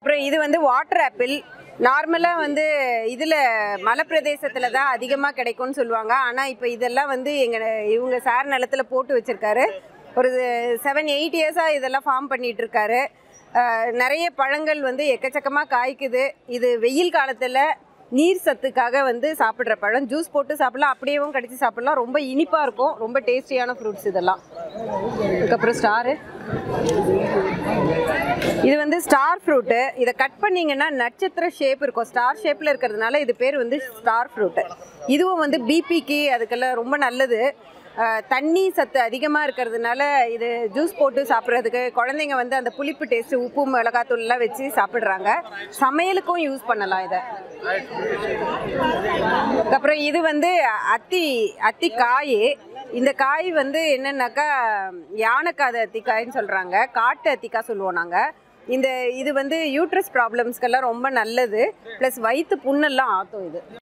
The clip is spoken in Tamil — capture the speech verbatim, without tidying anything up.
அப்புறம் இது வந்து வாட்டர் ஆப்பிள். நார்மலாக வந்து இதில் மலை பிரதேசத்தில் தான் அதிகமாக கிடைக்கும்னு சொல்லுவாங்க. ஆனால் இப்போ இதெல்லாம் வந்து எங்கள் இவங்க சார் நிலத்தில் போட்டு வச்சுருக்காரு. ஒரு செவன் எயிட் இயர்ஸாக இதெல்லாம் ஃபார்ம் பண்ணிகிட்ருக்காரு. நிறைய பழங்கள் வந்து எக்கச்சக்கமாக காய்க்குது. இது வெயில் காலத்தில் நீர் சத்துக்காக வந்து சாப்பிட்ற பழம். ஜூஸ் போட்டு சாப்பிட்லாம், அப்படியேவும் கடிச்சு சாப்பிட்லாம். ரொம்ப இனிப்பாக இருக்கும், ரொம்ப டேஸ்டியான ஃப்ரூட்ஸ் இதெல்லாம். அதுக்கப்புறம் ஸ்டாரு, இது வந்து ஸ்டார் ஃப்ரூட்டு. இதை கட் பண்ணிங்கன்னா நட்சத்திர ஷேப் இருக்கும். ஸ்டார் ஷேப்பில் இருக்கிறதுனால இது பேர் வந்து ஸ்டார் ஃப்ரூட்டு. இதுவும் வந்து பிபிக்கு அதுக்கெல்லாம் ரொம்ப நல்லது. தண்ணி சத்து அதிகமாக இருக்கிறதுனால இது ஜூஸ் போட்டு சாப்பிட்றதுக்கு, குழந்தைங்க வந்து அந்த புளிப்பு டேஸ்ட்டு உப்பு மிளகாத்தூள்லாம் வச்சு சாப்பிட்றாங்க. சமையலுக்கும் யூஸ் பண்ணலாம் இதை. அப்புறம் இது வந்து அத்தி அத்தி காய். இந்த காய் வந்து என்னன்னாக்கா யானைக்காத அத்திக்காய்ன்னு சொல்கிறாங்க, காட்டு அத்திக்காய் சொல்லுவோம் நாங்கள். இந்த இது வந்து யூட்ரஸ் ப்ராப்ளம்ஸ்க்கெல்லாம் ரொம்ப நல்லது. ப்ளஸ் வயிற்று புண்ணெல்லாம் ஆற்றும் இது.